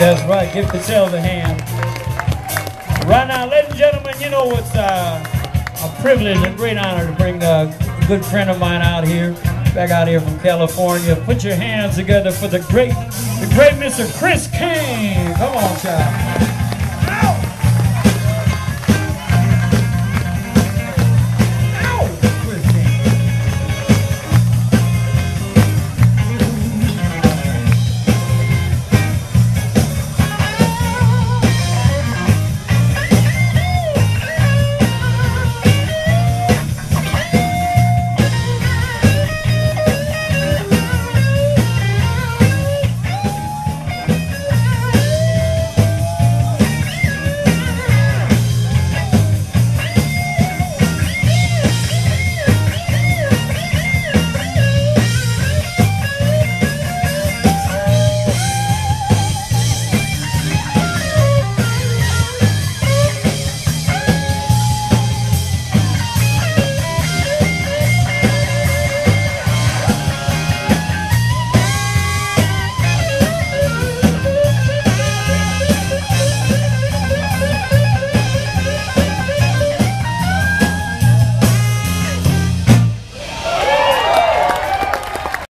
That's right. Give yourselves a hand. Right now, ladies and gentlemen, you know it's a privilege and great honor to bring a good friend of mine out here, back out here from California. Put your hands together for the great Mr. Cain. Come on, child.